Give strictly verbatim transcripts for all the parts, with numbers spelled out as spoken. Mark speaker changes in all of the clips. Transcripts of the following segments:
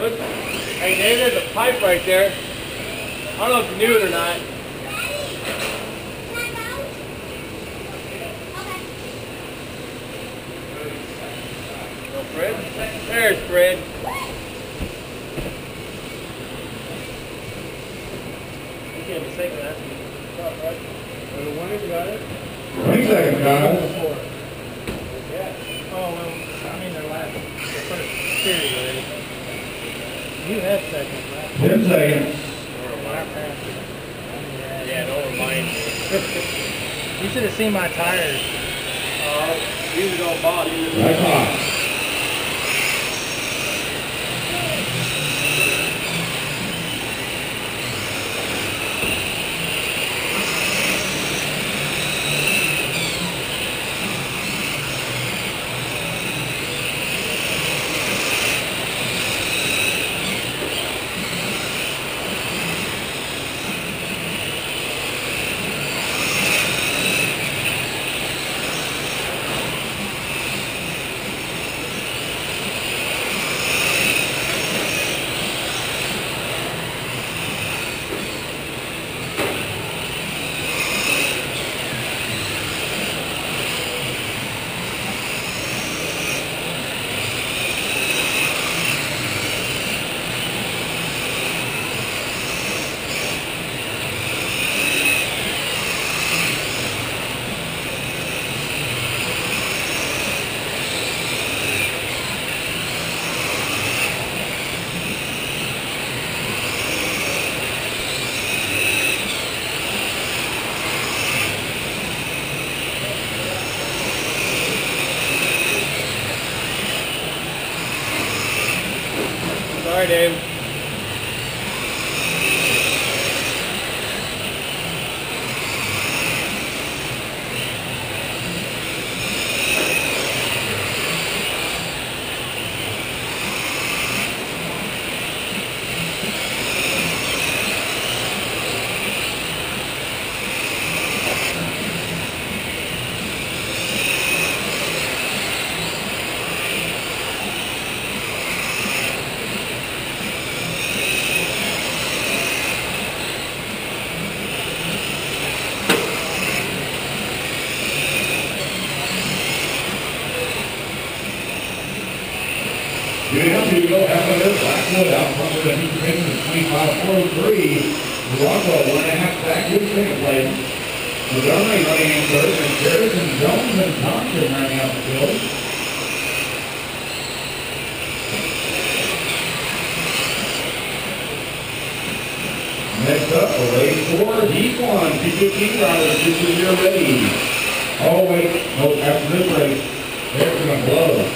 Speaker 1: Garland. Hey Dave, there's a pipe right there. I don't know if you knew it or not. No, Fred? There's Fred. You can't mistake that. Right? The winner's got it.
Speaker 2: twenty seconds, guys.
Speaker 1: Yeah. Oh, well, I mean, they're last. The first period already. You had seconds, right?
Speaker 2: ten seconds.
Speaker 1: Yeah, don't remind me. You should have seen my tires. Oh, uh, these are all bought.
Speaker 2: Right on.
Speaker 1: Sorry, Dave.
Speaker 2: Good enough to go half of this. Blackwood out front with a new train of twenty-five four three. Rockwell one and a half back in second place. Montgomery running in third, and Harrison Jones and Thompson running out the field. Next up, the race four, heat one, T fifteen drivers, this is your ready. Oh wait, no, after this race, they're going to blow.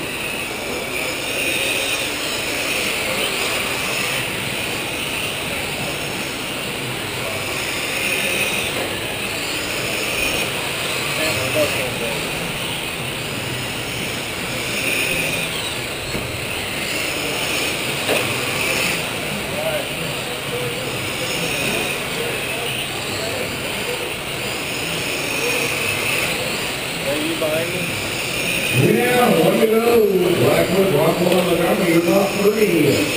Speaker 2: Yeah, one to go. Blackwood, Rockwell, and Montgomery is off three.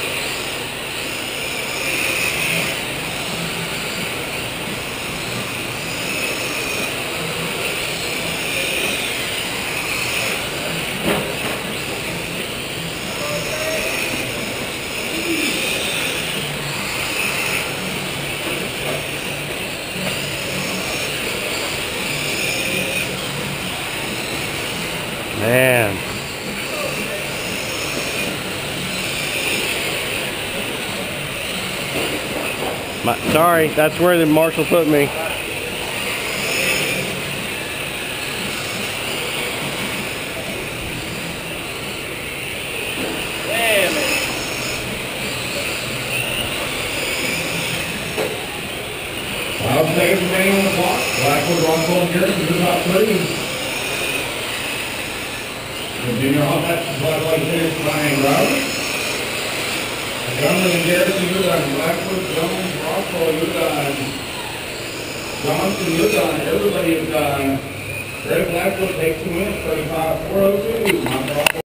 Speaker 1: Man. My, sorry, that's where the marshal put me. Damn it.
Speaker 2: Five seconds remaining on the clock. Blackwood, Rockwell, and Harrison is about three. The junior offense Blackwood finish behind Robert. Montgomery and Garrison, you're done. Blackwood, Jones, Rockwell, you're done. Johnson, you're done. Everybody is done. Greg Blackwood takes the win, thirty-five four oh two.